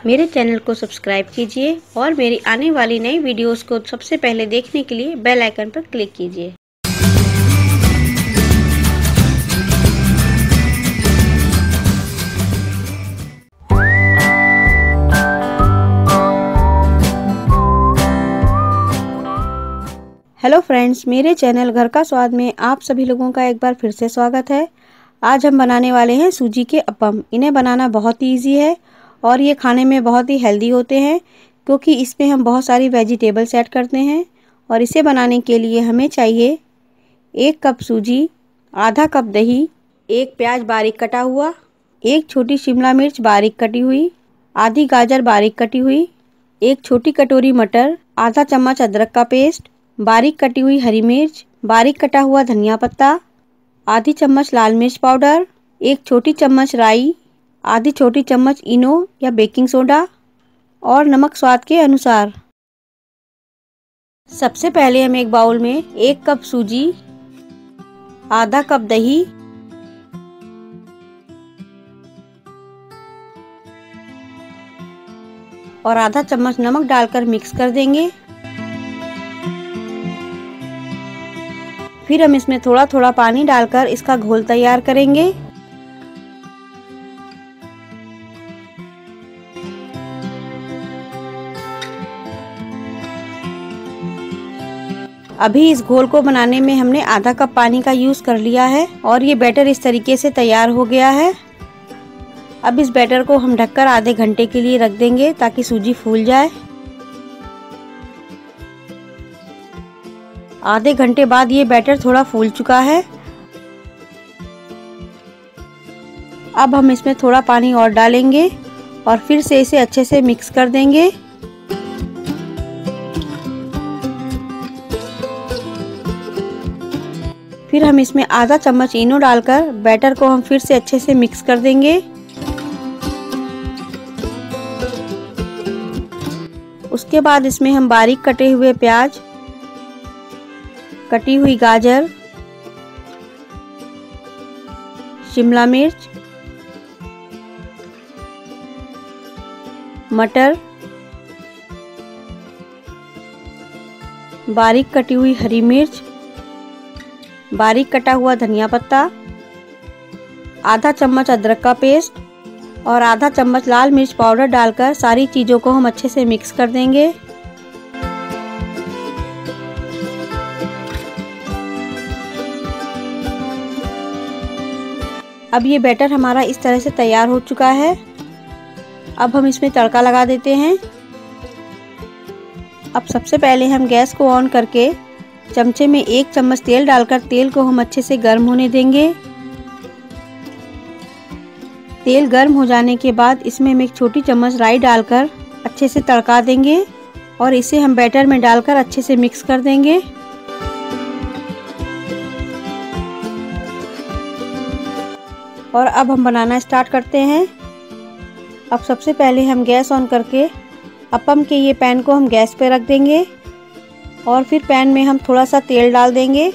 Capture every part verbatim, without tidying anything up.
मेरे चैनल को सब्सक्राइब कीजिए और मेरी आने वाली नई वीडियोस को सबसे पहले देखने के लिए बेल आइकन पर क्लिक कीजिए। हेलो फ्रेंड्स, मेरे चैनल घर का स्वाद में आप सभी लोगों का एक बार फिर से स्वागत है। आज हम बनाने वाले हैं सूजी के अप्पम। इन्हें बनाना बहुत ही ईजी है और ये खाने में बहुत ही हेल्दी होते हैं क्योंकि इसमें हम बहुत सारी वेजिटेबल्स ऐड करते हैं। और इसे बनाने के लिए हमें चाहिए एक कप सूजी, आधा कप दही, एक प्याज बारीक कटा हुआ, एक छोटी शिमला मिर्च बारीक कटी हुई, आधी गाजर बारीक कटी हुई, एक छोटी कटोरी मटर, आधा चम्मच अदरक का पेस्ट, बारीक कटी हुई हरी मिर्च, बारीक कटा हुआ धनिया पत्ता, आधी चम्मच लाल मिर्च पाउडर, एक छोटी चम्मच राई, आधी छोटी चम्मच इनो या बेकिंग सोडा और नमक स्वाद के अनुसार। सबसे पहले हम एक बाउल में एक कप सूजी, आधा कप दही, और आधा चम्मच नमक डालकर मिक्स कर देंगे। फिर हम इसमें थोड़ा थोड़ा पानी डालकर इसका घोल तैयार करेंगे। अभी इस घोल को बनाने में हमने आधा कप पानी का यूज कर लिया है और ये बैटर इस तरीके से तैयार हो गया है। अब इस बैटर को हम ढककर आधे घंटे के लिए रख देंगे ताकि सूजी फूल जाए। आधे घंटे बाद ये बैटर थोड़ा फूल चुका है। अब हम इसमें थोड़ा पानी और डालेंगे और फिर से इसे अच्छे से मिक्स कर देंगे। फिर हम इसमें आधा चम्मच इनो डालकर बैटर को हम फिर से अच्छे से मिक्स कर देंगे। उसके बाद इसमें हम बारीक कटे हुए प्याज, कटी हुई गाजर, शिमला मिर्च, मटर, बारीक कटी हुई हरी मिर्च, बारीक कटा हुआ धनिया पत्ता, आधा चम्मच अदरक का पेस्ट और आधा चम्मच लाल मिर्च पाउडर डालकर सारी चीज़ों को हम अच्छे से मिक्स कर देंगे। अब ये बैटर हमारा इस तरह से तैयार हो चुका है। अब हम इसमें तड़का लगा देते हैं। अब सबसे पहले हम गैस को ऑन करके चमचे में एक चम्मच तेल डालकर तेल को हम अच्छे से गर्म होने देंगे। तेल गर्म हो जाने के बाद इसमें हम एक छोटी चम्मच राई डालकर अच्छे से तड़का देंगे और इसे हम बैटर में डालकर अच्छे से मिक्स कर देंगे। और अब हम बनाना स्टार्ट करते हैं। अब सबसे पहले हम गैस ऑन करके अप्पम के ये पैन को हम गैस पे रख देंगे और फिर पैन में हम थोड़ा सा तेल डाल देंगे।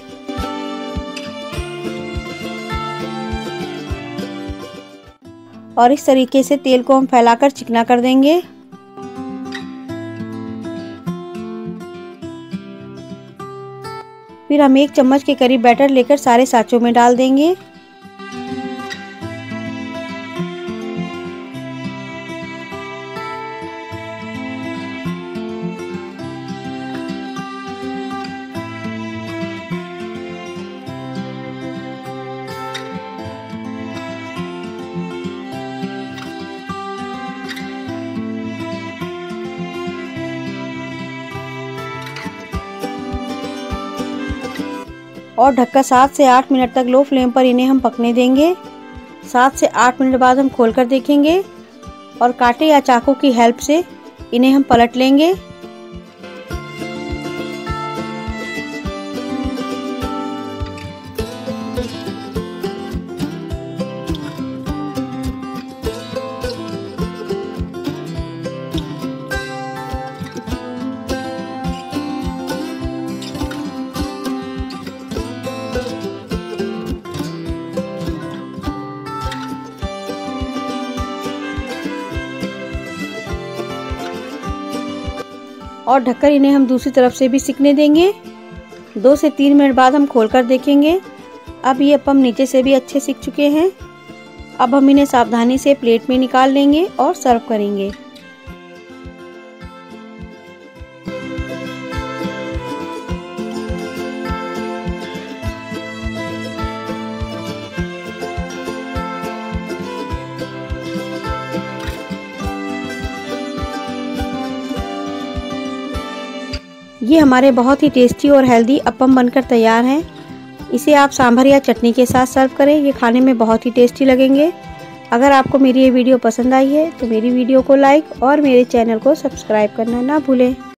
और इस तरीके से तेल को हम फैलाकर चिकना कर देंगे। फिर हम एक चम्मच के करीब बैटर लेकर सारे साँचों में डाल देंगे। और ढककर सात से आठ मिनट तक लो फ्लेम पर इन्हें हम पकने देंगे। सात से आठ मिनट बाद हम खोलकर देखेंगे और कांटे या चाकू की हेल्प से इन्हें हम पलट लेंगे। और ढककर इन्हें हम दूसरी तरफ से भी सिकने देंगे। दो से तीन मिनट बाद हम खोलकर देखेंगे। अब ये अप्पम नीचे से भी अच्छे सिक चुके हैं। अब हम इन्हें सावधानी से प्लेट में निकाल लेंगे और सर्व करेंगे। ये हमारे बहुत ही टेस्टी और हेल्दी अप्पम बनकर तैयार हैं। इसे आप सांभर या चटनी के साथ सर्व करें, ये खाने में बहुत ही टेस्टी लगेंगे। अगर आपको मेरी ये वीडियो पसंद आई है तो मेरी वीडियो को लाइक और मेरे चैनल को सब्सक्राइब करना ना भूलें।